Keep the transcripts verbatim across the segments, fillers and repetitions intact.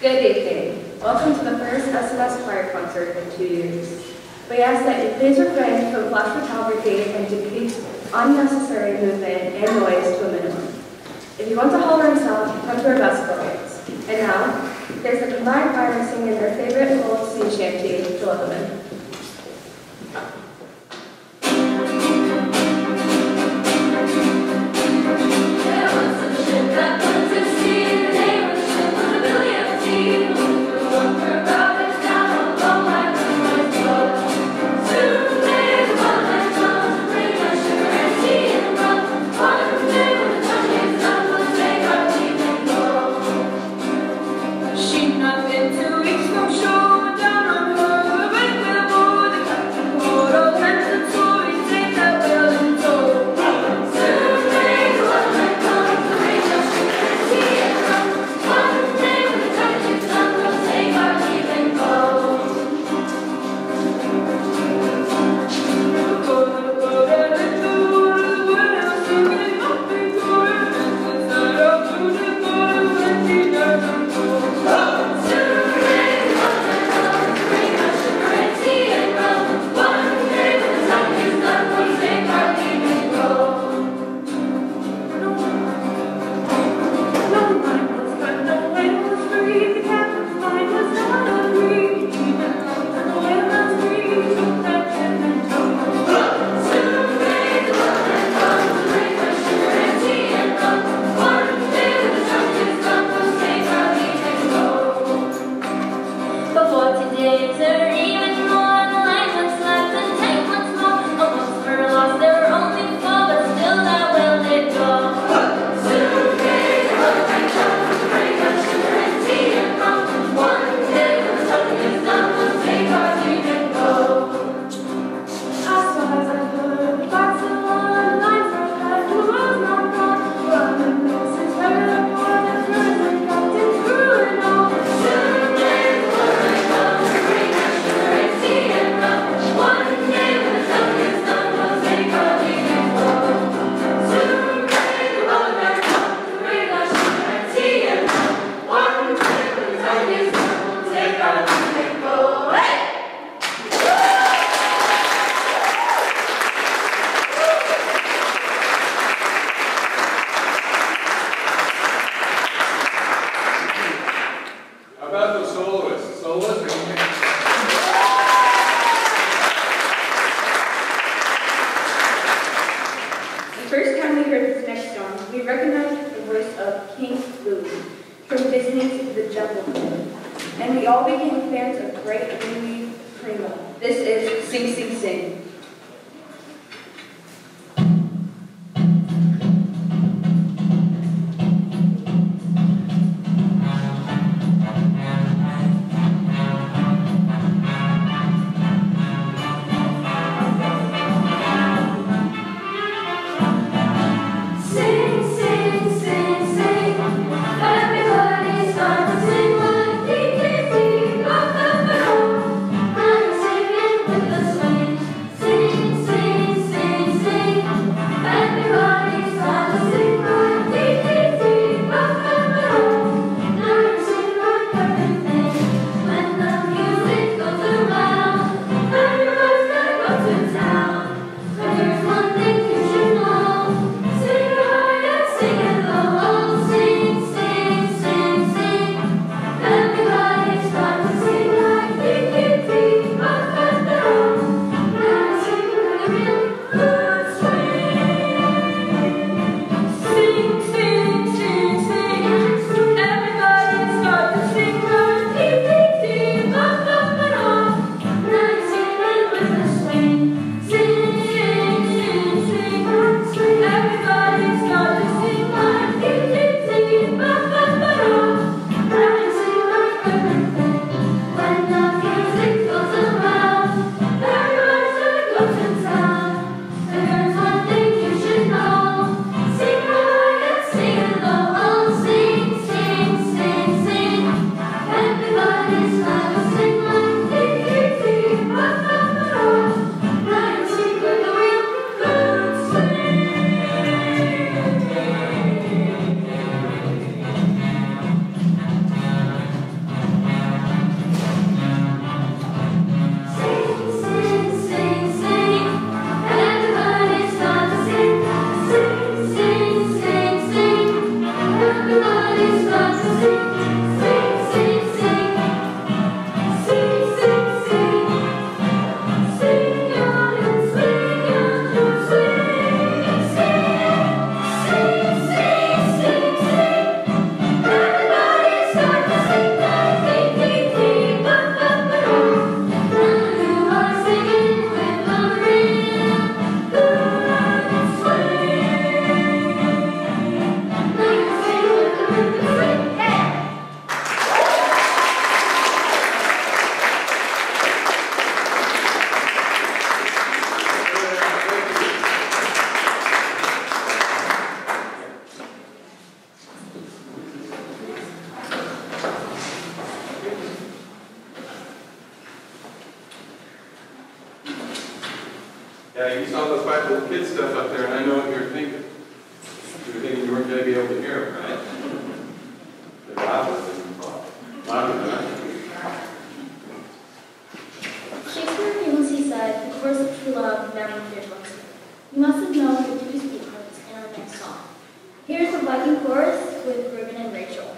Good evening. Welcome to the first S M S choir concert in two years. We ask that you please refrain from flash photography and decrease unnecessary movement and noise to a minimum. If you want to holler and sound, come to our basketball games. And now, there's the combined choir singing their favorite old sea shanty, Gilligan. With the swing Yeah, you saw those five little kids stuff up there, and I know what you were thinking. You were thinking you weren't going to be able to hear them, right? They're louder than you thought. Louder than I thought. Shakespeare famously said, "The course of true love never fears once more." You must have known the two sweethearts in our next song. Here's the Viking chorus with Reuben and Rachel.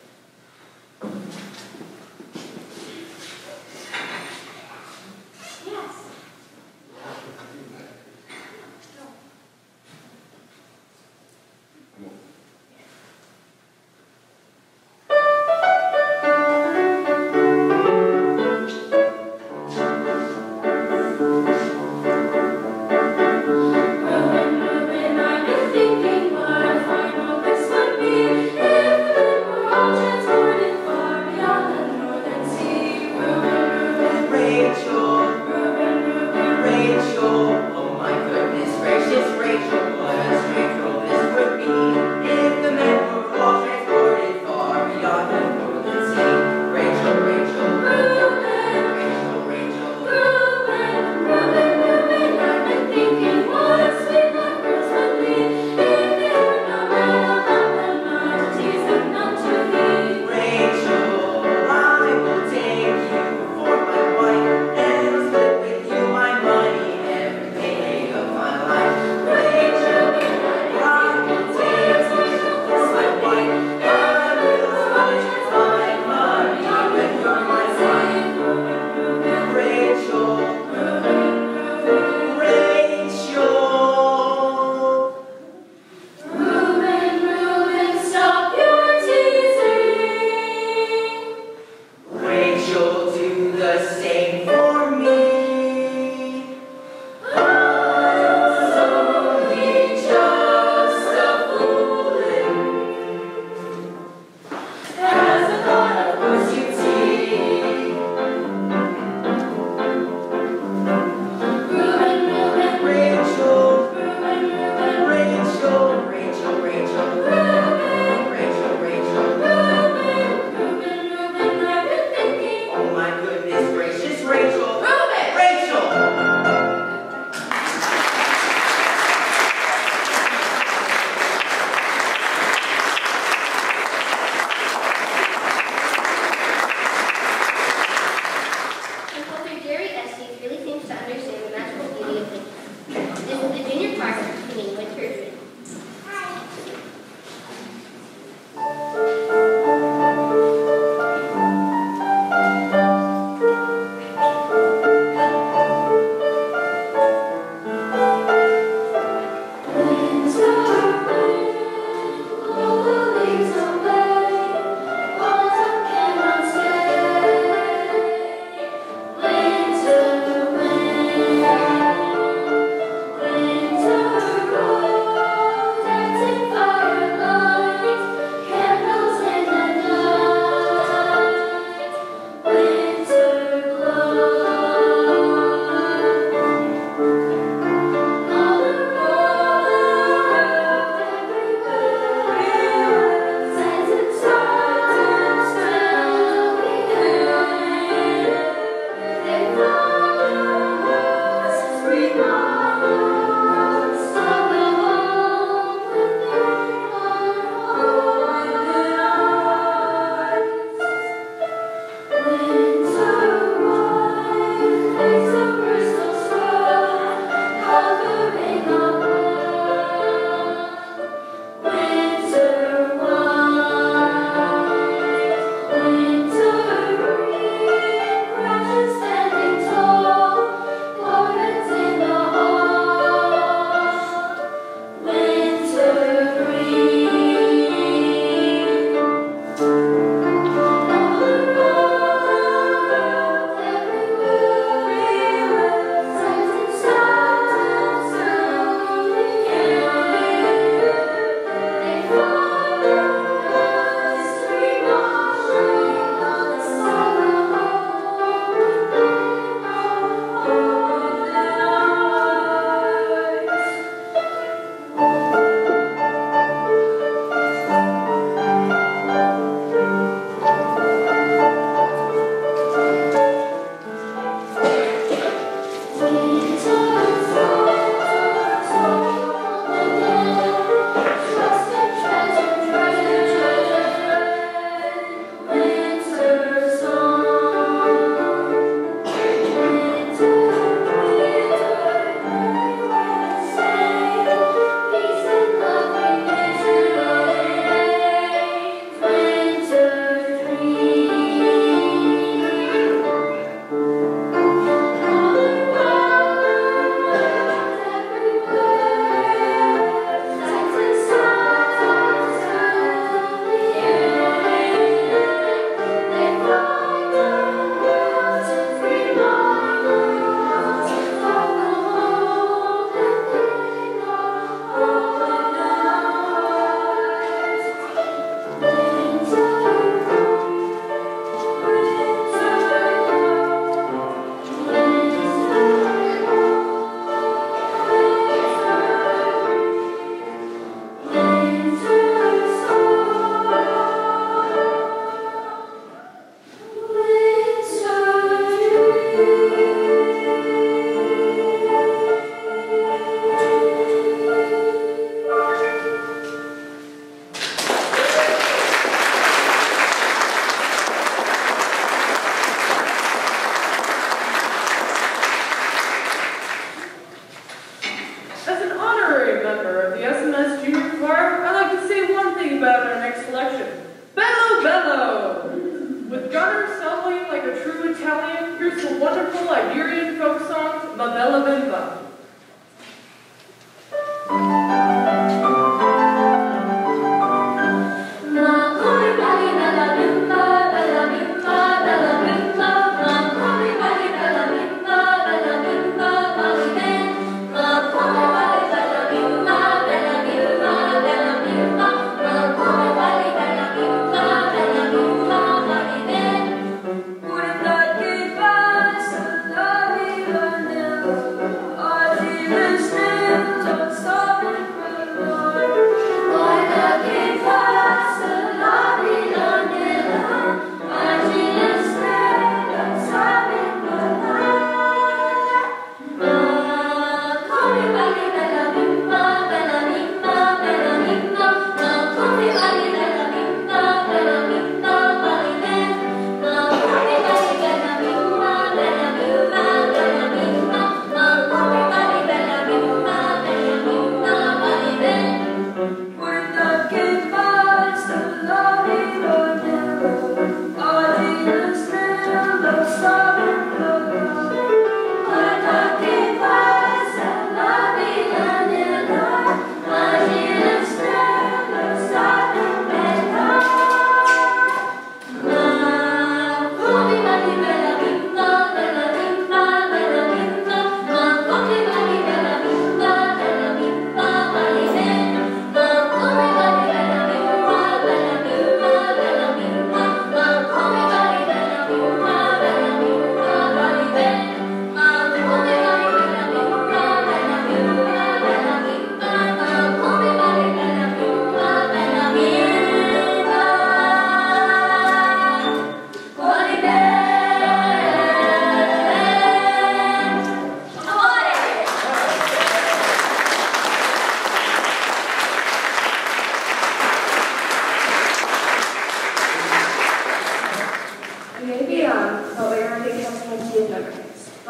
Yes. Reuben, Reuben, I've been thinking what a fine home this would be.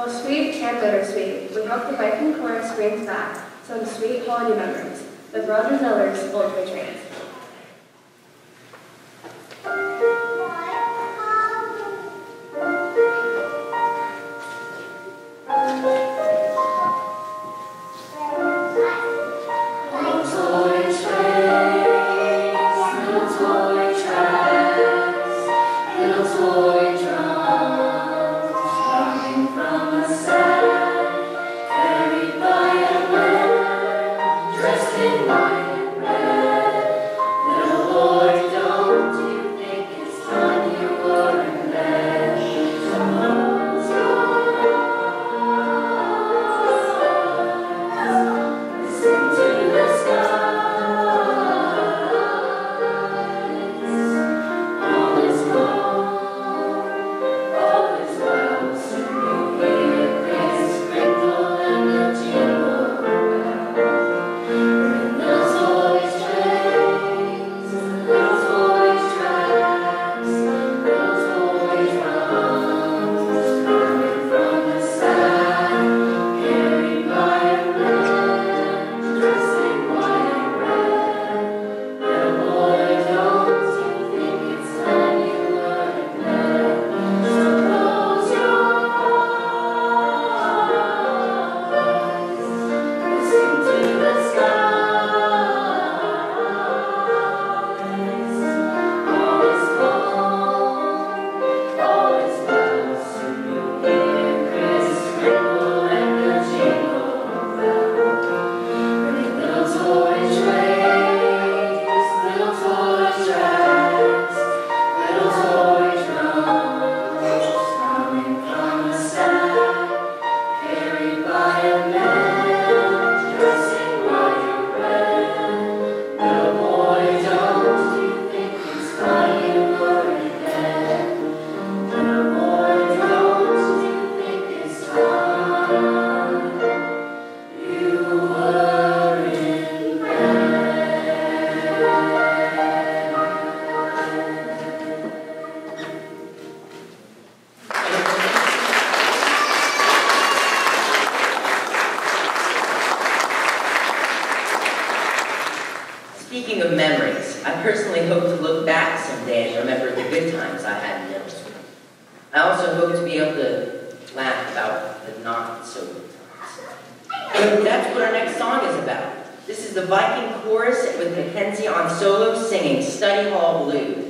Both sweet and bittersweet, we hope the Viking chorus brings back some sweet holiday memories with Roger Miller's Old Toy Trains. Speaking of memories, I personally hope to look back someday and remember the good times I had in middle school. I also hope to be able to laugh about the not so good times. That's what our next song is about. This is the Viking Chorus with Mackenzie on solo singing Study Hall Blues.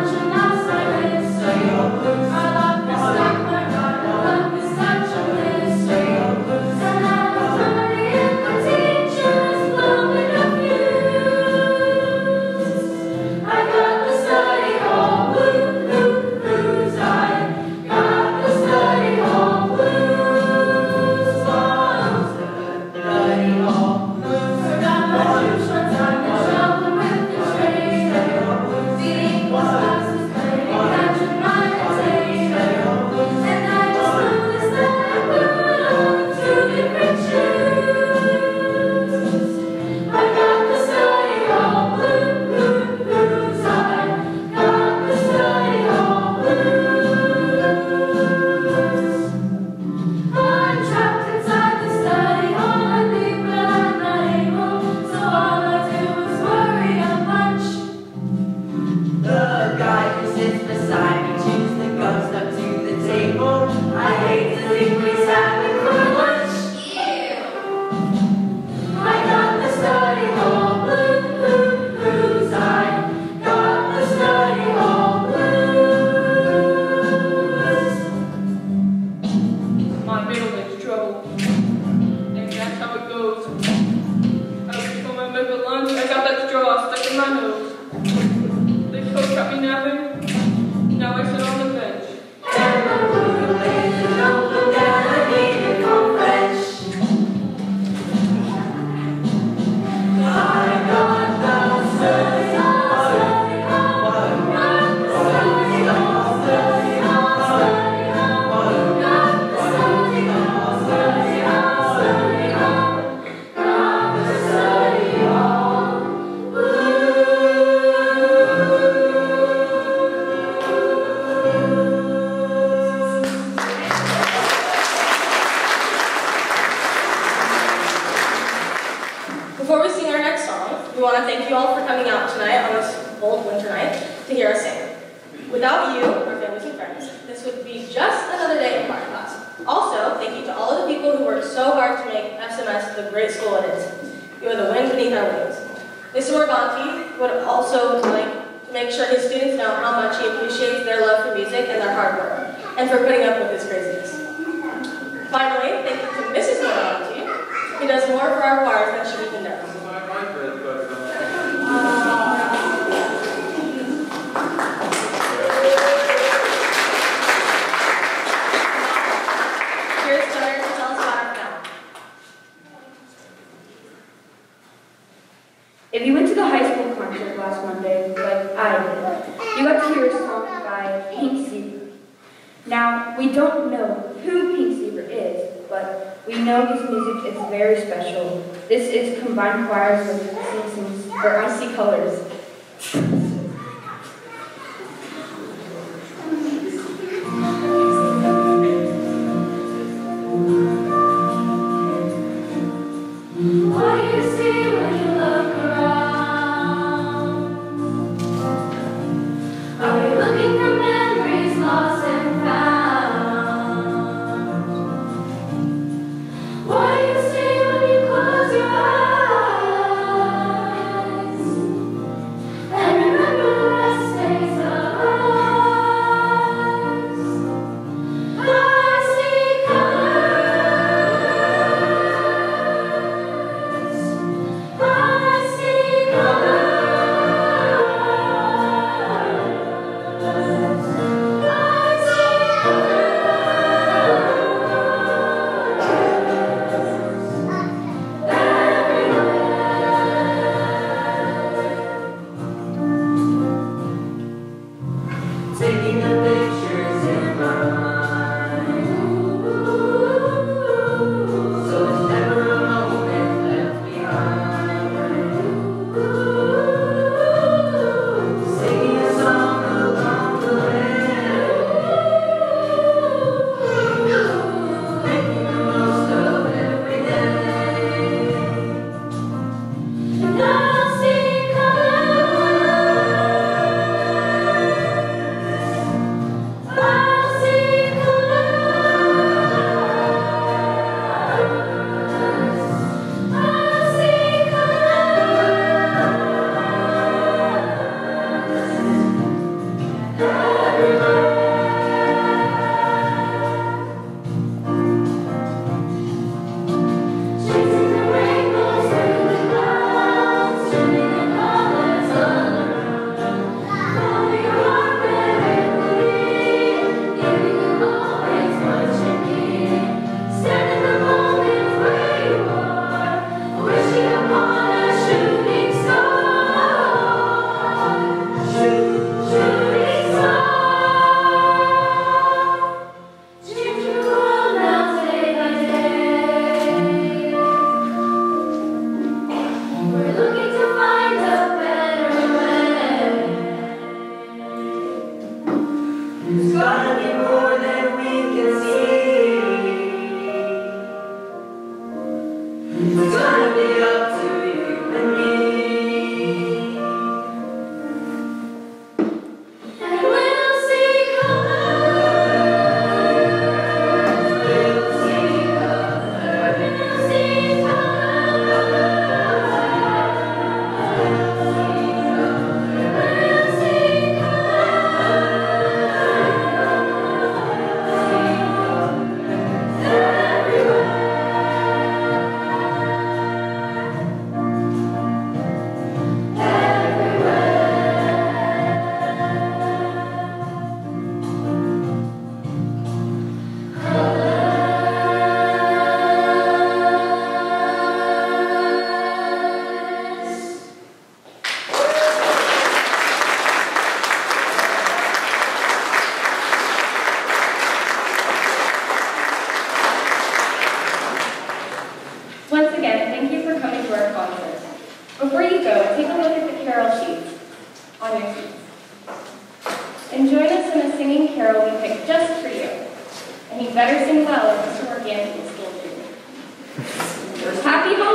I love the stock market, I love the satchel list. Before we sing our next song, we want to thank you all for coming out tonight on this cold winter night to hear us sing. Without you, our families and friends, this would be just another day in choir class. Also, thank you to all of the people who worked so hard to make S M S the great school it is. You are the wind beneath our wings. Mister Morganti would also like to make sure his students know how much he appreciates their love for music and their hard work, and for putting up with his craziness. Finally, thank you to Missus Morganti, who does more for our choirs than she even knows. Here's Gunnar to tell us about our film. If you went to the high school concert last Monday, like I did, you got to hear a song by Pink Zebra. Now, we don't know who Pink Zebra is, but we know his music is very special. This is Combined Choirs with Sing Sing or Icy Colors. What do you see when you look around? Are we looking for memories lost and found? What do you see when you close your eyes and remember the best days of our lives? I see colors. I see taking the pictures in my mind, so there's never a moment left behind. Singing a song along the way, making the most of every day. And I'll see I'll see colors. I'll see chasing the rainbows through the clouds, turning the colors all around. Follow your heart where it will lead, giving you always what you need. Stand in the moment where you are, wishing upon a shooting star. Shoot, shooting star. Change your world now day by day. We're looking to find a better way. There's gotta be more than we can see. It's gotta be up to you and me. And we'll see colors. We'll see colors. We'll see colors. We'll see Once again, thank you for coming to our concert. Before you go, take a look at the carol sheets on your seats. And join us in a singing carol we picked just for you. And you better sing well if Mister Morganti is still here. Happy holidays!